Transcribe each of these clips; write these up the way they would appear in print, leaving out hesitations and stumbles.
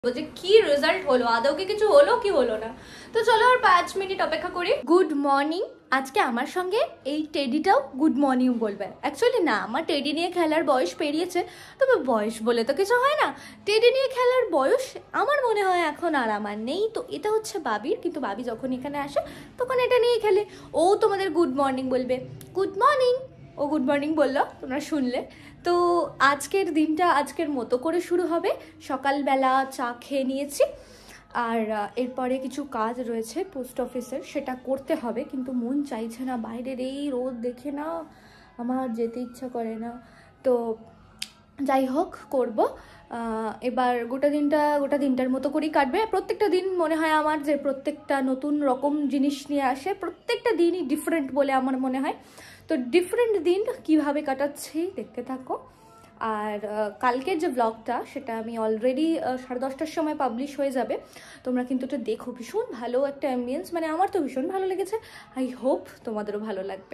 যে কি রেজাল্ট হলো, আদৌ কি কিছু হলো কি হলো না। তো চলো আর 5 মিনিট অপেক্ষা করি। Good morning. আজকে আমার সঙ্গে এই টেডিটাও গুড মর্নিং বলবে। অ্যাকচুয়ালি না, আমার টেডি নিয়ে খেলার বয়স পেরিয়েছে, তবে বয়স বলে তো কিছু হয় না। টেডি নিয়ে খেলার বয়স আমার মনে হয় এখন আর আমার নেই। তো এটা হচ্ছে বাবির, কিন্তু বাবি যখন এখানে আসে তখন এটা নিয়ে খেলে। ও তোমাদের গুড মর্নিং বলবে। Good morning. ও গুড মর্নিং বললো, তোমরা শুনলে। তো আজকের দিনটা আজকের মতো করে শুরু হবে। সকালবেলা চা খেয়ে নিয়েছি, আর এরপরে কিছু কাজ রয়েছে পোস্ট অফিসের, সেটা করতে হবে। কিন্তু মন চাইছে না, বাইরের এই রোদ দেখে না আমার যেতে ইচ্ছা করে না। তো যাই হোক, করব। এবার গোটা দিনটার মতো করেই কাটবে। প্রত্যেকটা দিন মনে হয় আমার যে প্রত্যেকটা নতুন রকম জিনিস নিয়ে আসে, প্রত্যেকটা দিনই ডিফারেন্ট বলে আমার মনে হয়। তো ডিফারেন্ট দিন কিভাবে কাটাচ্ছি দেখতে থাকো। আর কালকের যে ব্লগটা সেটা আমি অলরেডি 10:30টার সময় পাবলিশ হয়ে যাবে। তোমরা কিন্তু এটা দেখো, ভীষণ ভালো একটা অ্যাম্বিয়েন্স, মানে আমার তো ভীষণ ভালো লেগেছে। আই হোপ তোমাদেরও ভালো লাগবে।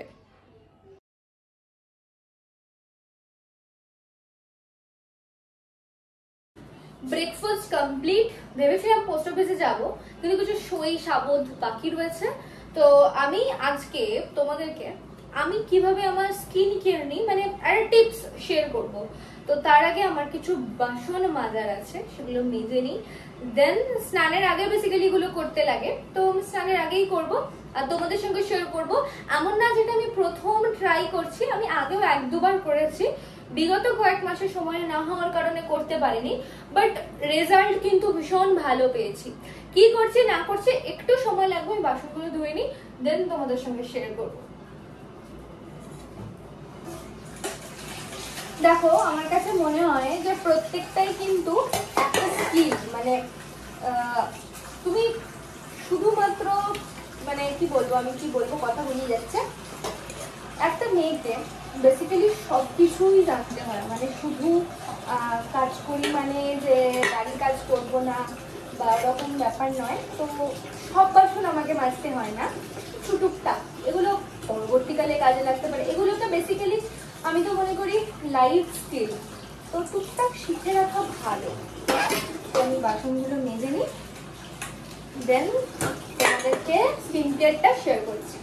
Breakfast complete. ভেবেছিলাম পোস্ট অফিসে যাবো, কিন্তু কিছু সই সাবধ বাকি রয়েছে। তো আমি আজকে তোমাদেরকে আমি কিভাবে আমার স্কিন কেয়ার নিই মানে একটা টিপস শেয়ার করব। তো তার আগে আমার কিছু বাসন মাজার আছে, সেগুলো মেজে নিই। দেন স্নানের আগে বেসিক্যালি এগুলো করতে লাগে, তো স্নানের আগেই করব আর তোমাদের সঙ্গে শেয়ার করব। এমন না যেটা আমি প্রথম ট্রাই করছি, আমি আগেও 1-2বার করেছি। বিগত কয়েক মাসের সময় না হওয়ার কারণে করতে পারিনি, বাট রেজাল্ট কিন্তু ভীষণ ভালো পেয়েছি। কি করছি না করছি একটু সময় লাগবে, আমি বাসনগুলো ধুয়ে নিই, দেন তোমাদের সঙ্গে শেয়ার করবো। দেখো, আমার কাছে মনে হয় যে প্রত্যেকটাই কিন্তু একটা স্কিল, মানে তুমি শুধুমাত্র মানে কি বলবো, আমি কি বলবো কথা বলিয়ে যাচ্ছে। একটা মেয়েকে বেসিক্যালি সব কিছুই জানতে হয়, মানে শুধু কাজ করি মানে যে বাড়ির কাজ করবো না বা এরকম ব্যাপার নয়। তো সব বাসন আমাকে মাজতে হয় না, টুকটাক এগুলো পরবর্তীকালে কাজে লাগতে পারে। এগুলো তো বেসিক্যালি আমি তো মনে করি লাইফ স্কিল, তো টুকটাক শিখে রাখা ভালো। তো আমি বাসনগুলো মেজে নিই, দেন তোমাদেরকে স্কিন কেয়ারটা শেয়ার করছি।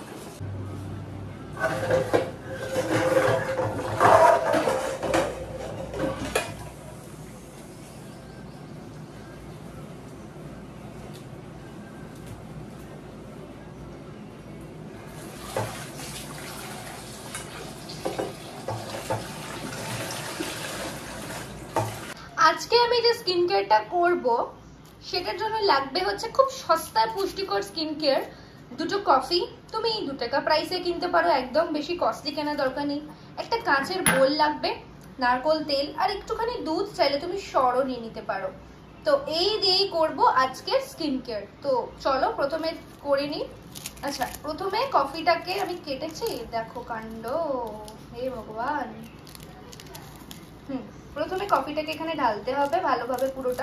আজকে আমি যে স্কিন কেয়ারটা করবো সেটার জন্য লাগবে হচ্ছে খুব সস্তায় পুষ্টিকর স্কিন কেয়ার। দুটো কফি, তুমি 2 টাকা প্রাইসে কিনতে পারো, একদম বেশি কস্টলি কেনার দরকার নেই। একটা কাঁচের বোল লাগবে, নারকোল তেল আর একটুখানি দুধ, চাইলে তুমি সরও নিয়ে নিতে পারো। তো এই দিয়েই করবো আজকের স্কিন কেয়ার। তো চলো প্রথমে করে নিই। আচ্ছা, প্রথমে কফিটাকে আমি কেটেছি, দেখো কাণ্ড, হে ভগবান। প্রথমে কফিটাকে এখানে ঢালতে হবে ভালোভাবে, পুরোটা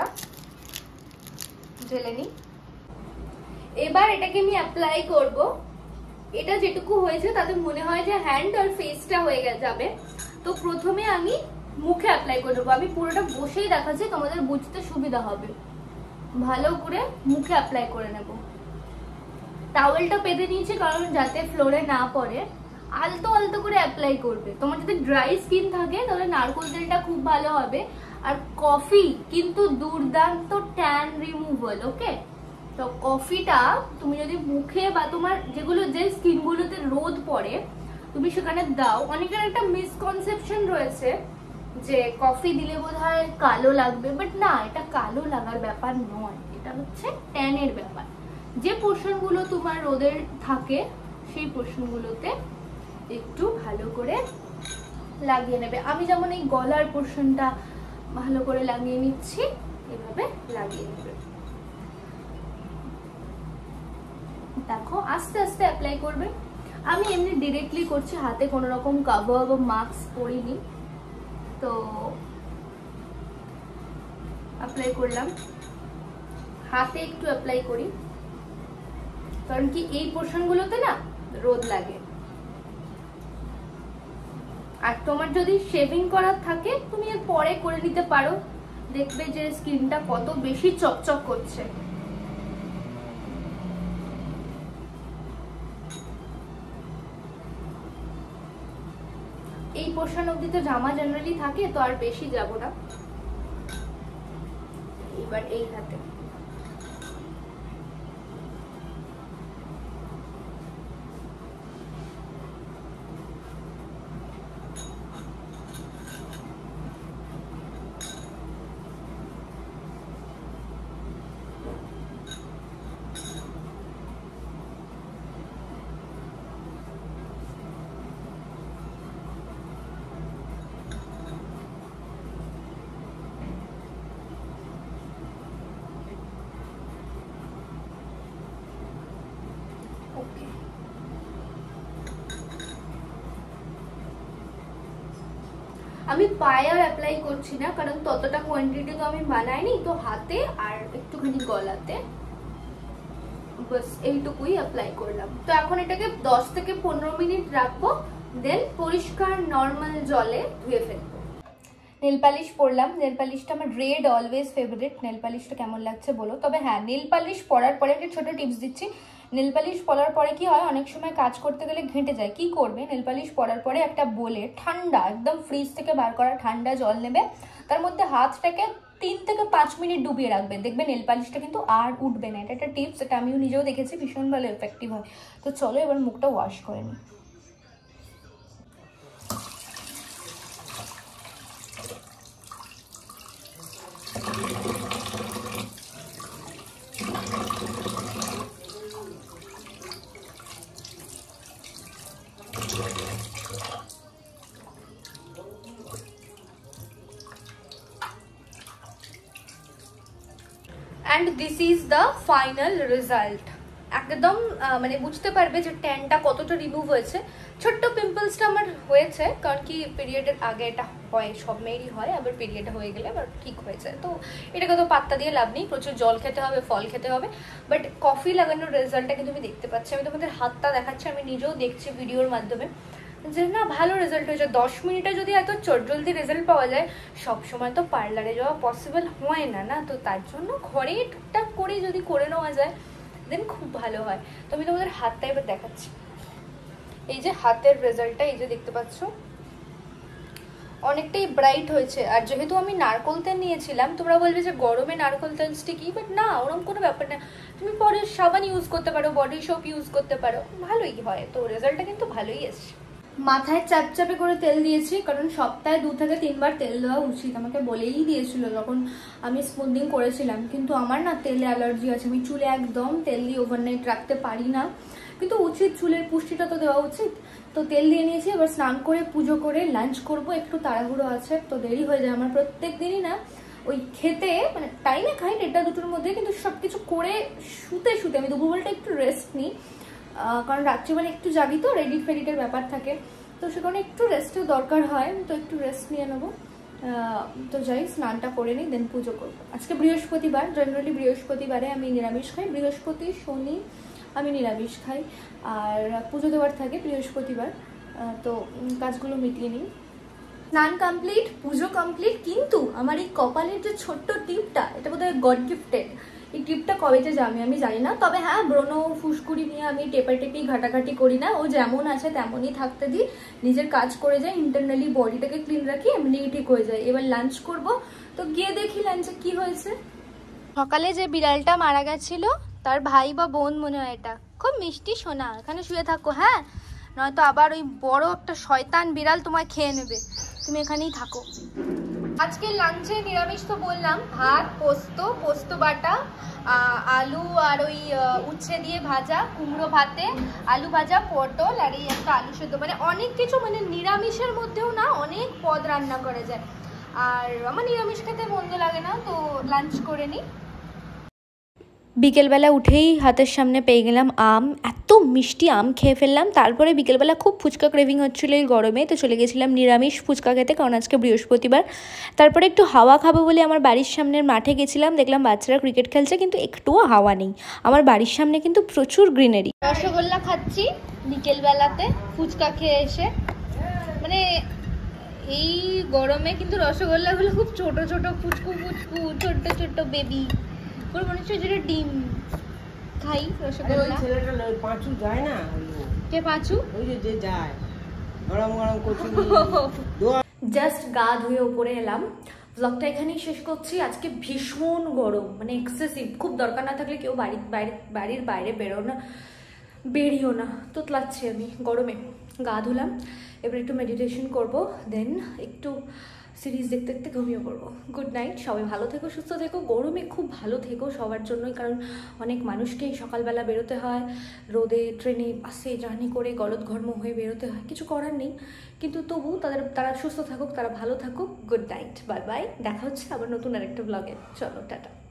ঢেলে নিই। এবার এটাকে আমি অ্যাপ্লাই করব। এটা যেটুকু হয়েছে তাতে মনে হয় যে হ্যান্ড আর ফেসটা হয়ে যাবে। তো প্রথমে আমি মুখে অ্যাপ্লাই করে দেবো। আমি পুরোটা বসেই দেখাচ্ছি, তোমাদের বুঝতে সুবিধা হবে। ভালো করে মুখে অ্যাপ্লাই করে নেব। টাওয়েলটা পেতে নিয়েছি কারণ যাতে ফ্লোরে না পড়ে। আলতো আলতো করে অ্যাপ্লাই করবে। তোমার যদি ড্রাই স্কিন থাকে তাহলে নারকোল তেলটা খুব ভালো হবে। আর কফি কিন্তু দুর্দান্ত ট্যান রিমুভাল, ওকে? তো কফিটা তুমি যদি মুখে বা তোমার যে স্কিনগুলোতে রোদ পড়ে তুমি সেখানে দাও। অনেকের একটা মিসকনসেপশন রয়েছে যে কফি দিলে বোধহয় কালো লাগবে, বাট না, এটা কালো লাগার ব্যাপার নয়, এটা হচ্ছে ট্যানের ব্যাপার। যে পোর্শনগুলো তোমার রোদের থাকে সেই পোর্শনগুলোতে একটু ভালো করে লাগিয়ে নেবে। আমি যেমন এই গলার পোর্শনটা ভালো করে লাগিয়ে নিচ্ছি, এভাবে লাগিয়ে নেবে। দেখো, আস্তে আস্তে অ্যাপ্লাই করবে। আমি এমনি ডিরেক্টলি করছি, হাতে কোনো রকম কাভার বা মাস্ক পরিনি। তো অ্যাপ্লাই করলাম, হাতে একটু অ্যাপ্লাই করি, কারণ কি এই পোর্শনগুলোতে না রোদ লাগে। আর তোমার যদি শেভিং করার থাকে তুমি এর পরে করে নিতে পারো, দেখবে যে স্কিনটা কত বেশি চকচক করছে। এই পোর্শন অবধি তো জামা জেনারেলি থাকে, তো আর বেশি যাব না। এবার এই হাতে আমি পায়ে আর অ্যাপ্লাই করছি না, কারণ ততটা কোয়ান্টিটি তো আমি বানাইনি। তো হাতে আর একটুখানি গলাতে বাস এইটুকুই অ্যাপ্লাই করলাম। তো এখন এটাকে 10 থেকে 15 মিনিট রাখবো, দেন পরিষ্কার নর্মাল জলে ধুয়ে ফেলবো। নেল পালিশ পরলাম। নেল পালিশটা আমার রেড অলওয়েজ ফেভারিট। নেল পালিশটা কেমন লাগছে বলো। তবে হ্যাঁ, নেল পালিশ পরার পরে একটা ছোট টিপস দিচ্ছি। নেল পালিশ পরার পরে কি হয়, অনেক সময় কাজ করতে গেলে ঘেঁটে যায়। কি করবে, নেল পালিশ পরার পরে একটা বোলে ঠান্ডা, একদম ফ্রিজ থেকে বার করা ঠান্ডা জল নেবে, তার মধ্যে হাতটাকে 3 থেকে 5 মিনিট ডুবিয়ে রাখবে, দেখবে নেল পালিশটা কিন্তু আর উঠবে না। এটা একটা টিপস, এটা আমিও নিজেও দেখেছি, ভীষণ ভালো এফেক্টিভ হয়। তো চলো এবার মুখটা ওয়াশ করে নিই। And this is the final result. একদম মানে বুঝতে পারবে যে ট্যানটা কতটা রিমুভ হয়েছে। ছোট্ট পিম্পলসটা আমার হয়েছে, কারণ কি পিরিয়ডের আগে এটা হয়, সব মেয়েরই হয়, আবার পিরিয়ড হয়ে গেলে আবার ঠিক হয়েছে। তো এটাকে তো পাত্তা দিয়ে লাভ নেই, প্রচুর জল খেতে হবে, ফল খেতে হবে। বাট কফি লাগানোর রেজাল্টটা কিন্তু আমি দেখতে পাচ্ছি। আমি তোমাদের হাতটা দেখাচ্ছি, আমি নিজেও দেখছি ভিডিওর মাধ্যমে যে না ভালো রেজাল্ট হয়েছে। 10 মিনিটে যদি এত জলদি রেজাল্ট পাওয়া যায়, সবসময় তো পার্লারে যাওয়া পসিবল হয় না, না? তো তার জন্য ঘরে টুকটাক করে যদি করে নেওয়া যায় দেন খুব ভালো হয়। তো আমি তোমাদের হাতটা এবার দেখাচ্ছি। এই যে হাতের রেজাল্টটা, এই যে দেখতে পাচ্ছ, অনেকটাই ব্রাইট হয়েছে। আর যেহেতু আমি নারকোল তেল নিয়েছিলাম, তোমরা বলবে যে গরমে নারকোল তেল স্টিকি, বাট না, ওরকম কোনো ব্যাপার না। তুমি পরে সাবান ইউজ করতে পারো, বডি সোপ ইউজ করতে পারো, ভালোই হয়। তো রেজাল্টটা কিন্তু ভালোই এসছে। মাথায় চাপচাপে করে তেল দিয়েছি, কারণ সপ্তাহে 2 থেকে 3 বার তেল দেওয়া উচিত। আমাকে বলেই দিয়েছিল যখন আমি স্মুথিং করেছিলাম, কিন্তু আমার না তেলে অ্যালার্জি আছে। আমি চুলে একদম তেল দিয়ে ওভারনাইট রাখতে পারি না, কিন্তু উচিত, চুলের পুষ্টিটা তো দেওয়া উচিত। তো তেল দিয়ে নিয়েছি। এবার স্নান করে পুজো করে লাঞ্চ করব, একটু তাড়াহুড়ো আছে, তো দেরি হয়ে যায় আমার প্রত্যেক দিনই। না ওই খেতে মানে টাইমে খাই 1টা-2টোর মধ্যে, কিন্তু সবকিছু করে শুতে আমি দুপুরবেলাটা একটু রেস্ট নিই, কারণ রাত্রিবেলা একটু জাগি তো, রেডিট ফেডিটের ব্যাপার থাকে, তো সেখানে একটু রেস্টের দরকার হয়। তো একটু রেস্ট নিয়ে নেবো। তো যাই, স্নানটা করে নিই, দেন পুজো করবো। আজকে বৃহস্পতিবার, জেনারেলি বৃহস্পতিবারে আমি নিরামিষ খাই। বৃহস্পতি, শনি আমি নিরামিষ খাই, আর পুজো দেওয়ার থাকে বৃহস্পতিবার। তো কাজগুলো মিটিয়ে নিই। স্নান কমপ্লিট, পুজো কমপ্লিট, কিন্তু আমার এই কপালের যে ছোট্ট টিপটা, এটা বোধহয় গড গিফটেড। এই টিপটা কবে যে যাবে আমি জানি না। তবে হ্যাঁ, ব্রণ ফুসকুড়ি নিয়ে আমি টেপাটেপি ঘাটাঘাটি করি না, ও যেমন আছে তেমনই থাকতে দিই, নিজের কাজ করে যাই, ইন্টারনালি বডিটাকে ক্লিন রাখি, এমনিই ঠিক হয়ে যায়। এবার লাঞ্চ করব, তো গিয়ে দেখি লাঞ্চে কি হয়েছে। সকালে যে বিড়ালটা মারা গেছিল, তার ভাই বা বোন মনে হয়, এটা খুব মিষ্টি সোনা, এখানে শুয়ে থাকো, হ্যাঁ, নয়তো আবার ওই বড় একটা শয়তান বিড়াল তোমায় খেয়ে নেবে, তুমি এখানেই থাকো। আজকে লাঞ্চে নিরামিষ তো বললাম, ভাত, পোস্ত বাটা, আলু আর ওই উচ্ছে দিয়ে ভাজা, কুমড়ো ভাতে আলু ভাজা, পটল আর এই একটা আলু সেদ্ধ, মানে অনেক কিছু, মানে নিরামিষের মধ্যেও না অনেক পদ রান্না করা যায়। আর আমার নিরামিষ খেতে মন্দ লাগে না, তো লাঞ্চ করে নিই। বিকেলবেলা উঠেই হাতের সামনে পেয়ে গেলাম আম, এত মিষ্টি আম খেয়ে ফেললাম। তারপরে বিকেলবেলা খুব ফুচকা ক্রেভিং হচ্ছিলো এই গরমে, তো চলে গেছিলাম নিরামিষ ফুচকা খেতে, কারণ আজকে বৃহস্পতিবার। তারপরে একটু হাওয়া খাবো বলে আমার বাড়ির সামনের মাঠে গেছিলাম, দেখলাম বাচ্চারা ক্রিকেট খেলছে, কিন্তু একটুও হাওয়া নেই। আমার বাড়ির সামনে কিন্তু প্রচুর গ্রিনারি। রসগোল্লা খাচ্ছি বিকেলবেলাতে ফুচকা খেয়ে এসে, মানে এই গরমে কিন্তু রসগোল্লাগুলো খুব ছোট ছোট পুচকু পুচকু ছোট ছোট বেবি পুরো মনে হচ্ছে যেটা ডিম খাই রসগোল্লা। ছেলেটা পাঁচু যায় না, কে পাঁচু? ওই যে যায় গরম গরম কচুরি। জাস্ট গা ধুয়ে উপরে এলাম। ব্লগটা এখানেই শেষ করছি। আজকে ভীষণ গরম, মানে এক্সেসিভ। খুব দরকার না থাকলে কেউ বাড়ির বাইরে বেরিও না। তোতলাচ্ছি আমি গরমে। গা ধুলাম, এবার একটু মেডিটেশন করব, দেন একটু সিরিজ দেখতে দেখতে ঘুমিয়ে পড়বো। গুড নাইট, সবাই ভালো থেকো, সুস্থ থেকো। গরমে খুব ভালো থেকো সবার জন্যই, কারণ অনেক মানুষকেই সকালবেলা বেরোতে হয়, রোদে ট্রেনে বাসে জার্নি করে গলদঘর্ম হয়ে বেরোতে হয়, কিছু করার নেই। কিন্তু তবু তারা সুস্থ থাকুক, তারা ভালো থাকুক। Good night, bye bye. দেখা হচ্ছে আবার নতুন আরেকটা ব্লগে। চলো টাটা।